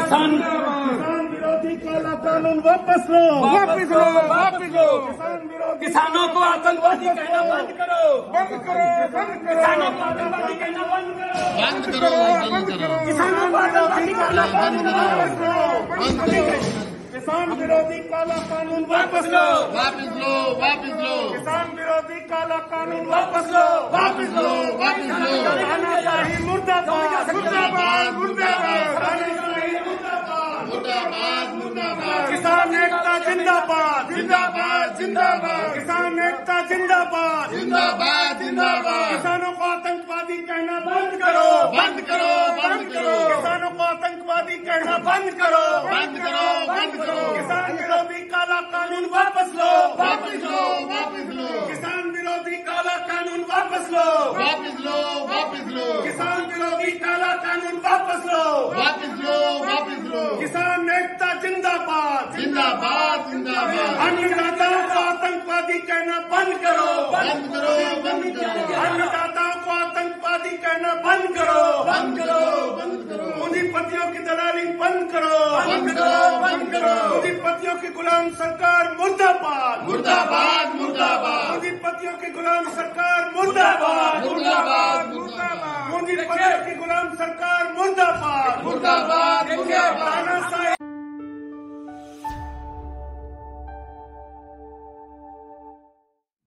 किसान विरोधी काला कानून वापस लो, वापस लो, वापस लो। किसानों को आतंकवादी कहना बंद करो, बंद करो, बंद करो। किसानों को आतंकवादी कहना बंद करो, बंद करो, बंद करो। किसानों को आतंकवादी कहना बंद करो, बंद करो। किसान विरोधी काला कानून वापस लो, वापस लो, वापस लो। किसान विरोधी काला कानून वापस लो, वापस लो, वापस लो। तानाशाही मुर्दाबाद, मुर्दाबाद, मुर्दाबाद। मुर्दाबाद, मुर्दाबाद। किसान एकता जिंदाबाद, जिंदाबाद, जिंदाबाद। किसान एकता जिंदाबाद, जिंदाबाद, जिंदाबाद। किसानों को आतंकवादी कहना बंद करो, बंद करो, बंद करो। किसानों को आतंकवादी कहना बंद करो, बंद करो, बंद करो। किसान विरोधी काला कानून वापस लो, वापस लो, वापस लो। किसान विरोधी काला कानून वापस लो, वापस लो, वापस लो। किसान विरोधी काला कानून वापस लो, वापस लो, वापस लो। किसान एकता जिंदाबाद, जिंदाबाद, जिंदाबाद। अन्नदाताओं को आतंकवादी कहना बंद करो, बंद करो, बंद करो। अन्नदाताओं को आतंकवादी कहना बंद करो, बंद करो, बंद करो। पूंजीपतियों की दलाली बंद करो, बंद करो, बंद करो। पूंजीपतियों की गुलाम सरकार मुर्दाबाद, मुर्दाबाद, मुर्दाबाद। पूंजीपतियों की गुलाम सरकार मुर्दाबाद, मुर्दाबाद, मुर्दाबाद। पूंजीपतियों की गुलाम सरकार मुर्दाबाद, मुर्दाबाद, मुर्दाबाद।